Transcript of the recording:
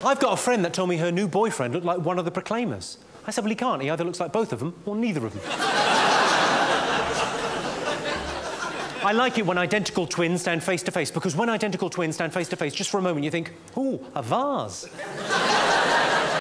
I've got a friend that told me her new boyfriend looked like one of the Proclaimers. I said, well, he can't. He either looks like both of them or neither of them. I like it when identical twins stand face to face, because when identical twins stand face to face, just for a moment you think, ooh, a vase.